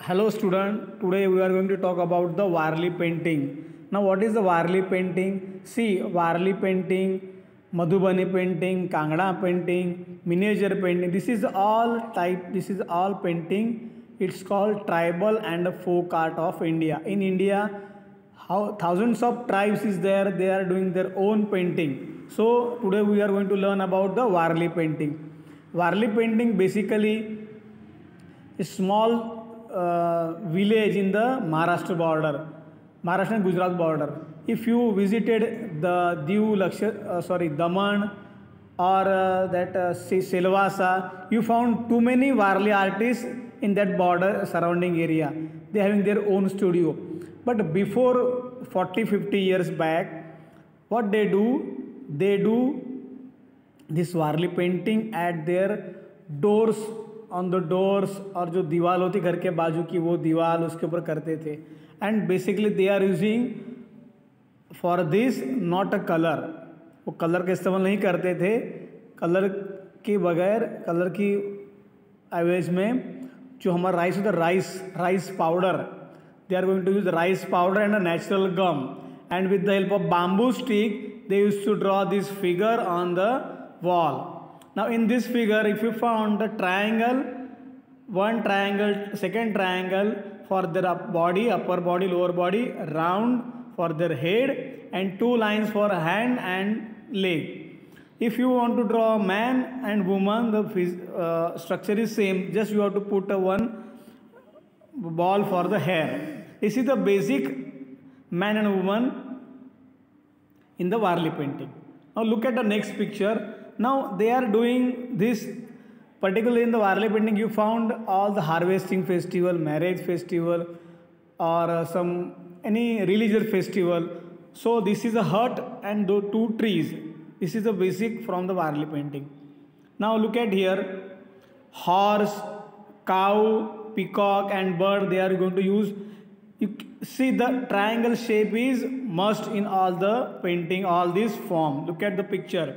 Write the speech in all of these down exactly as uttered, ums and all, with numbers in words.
Hello student, today we are going to talk about the Warli painting. Now what is the Warli painting? See, Warli painting, Madhubani painting, Kangra painting, miniature painting, this is all type, this is all painting. It's called tribal and folk art of India. In India, how thousands of tribes is there, they are doing their own painting. So today we are going to learn about the Warli painting. Warli painting basically a small uh, village in the Maharashtra border, Maharashtra and Gujarat border. If you visited the Diu, Lakshya, uh, sorry, Daman or uh, that uh, Silvassa, you found too many Warli artists in that border surrounding area. They having their own studio. But before forty fifty years back, what they do, they do this Warli painting at their doors, on the doors, और जो दीवार होती घर के बाजू की वो दीवार उसके ऊपर करते थे. And basically they are using for this not a colour, वो कलर का इस्तेमाल नहीं करते थे. कलर के बगैर, कलर की एवरेज में जो हमारा राइस होता है, rice rice powder, they are going to use rice powder and a natural gum, and with the help of bamboo stick they used to draw this figure on the wall. Now in this figure, if you found the triangle, one triangle, second triangle for their body, upper body, lower body, round for their head, and two lines for hand and leg. If you want to draw a man and woman, the uh, structure is same, just you have to put a one ball for the hair. This is the basic man and woman in the Warli painting. Now look at the next picture. Now they are doing this, particularly in the Warli painting you found all the harvesting festival, marriage festival, or uh, some any religious festival. So this is a hut and the two trees. This is the basic from the Warli painting. Now look at here, horse, cow, peacock and bird they are going to use. You see the triangle shape is must in all the painting, all this form. Look at the picture.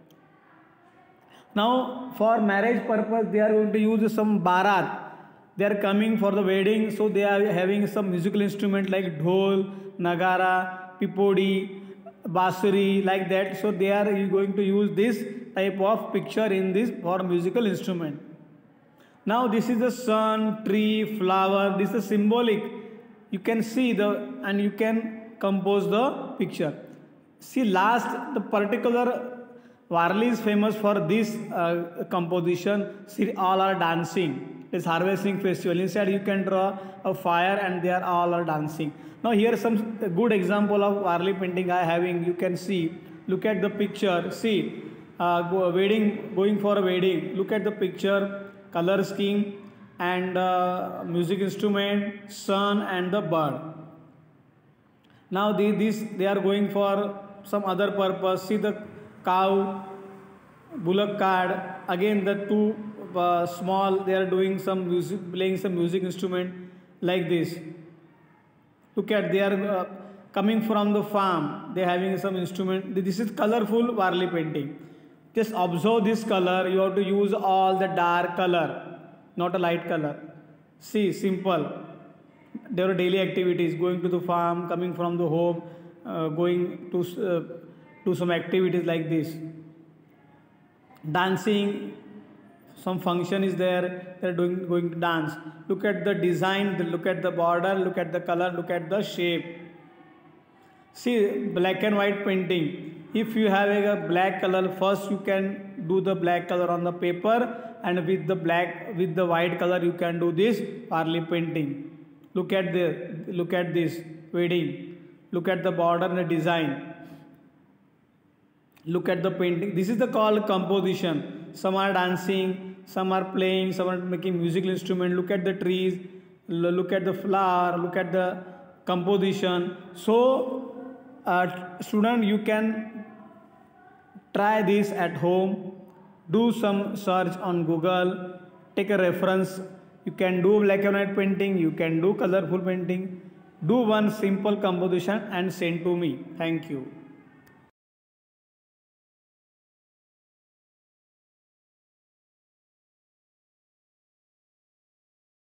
Now for marriage purpose they are going to use some barat. They are coming for the wedding, so they are having some musical instrument like dhol, nagara, pipodi, basuri, like that. So they are going to use this type of picture in this for musical instrument. Now this is the sun, tree, flower. This is symbolic. You can see the and you can compose the picture. See last the particular Warli is famous for this uh, composition. See, all are dancing. It's harvesting festival. Inside you can draw a fire and they are all are dancing. Now here some good example of Warli painting I having. You can see. Look at the picture. See, uh, go, wedding going for a wedding. Look at the picture. Color scheme and uh, music instrument, sun and the bird. Now they, this they are going for some other purpose. See the cow, bullock cart, again the two uh, small, they are doing some music, playing some music instrument like this. Look at, they are uh, coming from the farm, they are having some instrument. This is colorful Warli painting. Just observe this color, you have to use all the dark color, not a light color. See, simple. There are daily activities, going to the farm, coming from the home, uh, going to uh, do some activities like this. Dancing, some function is there, they are doing going to dance. Look at the design, look at the border, look at the color, look at the shape. See, black and white painting. If you have a black color, first you can do the black color on the paper, and with the black with the white color you can do this Warli painting. Look at the look at this wedding. Look at the border and the design. Look at the painting. This is the called composition. Some are dancing, some are playing, some are making musical instrument. Look at the trees, look at the flower, look at the composition. So uh, student, you can try this at home. Do some search on Google, take a reference. You can do black and white painting, you can do colorful painting. Do one simple composition and send to me. Thank you.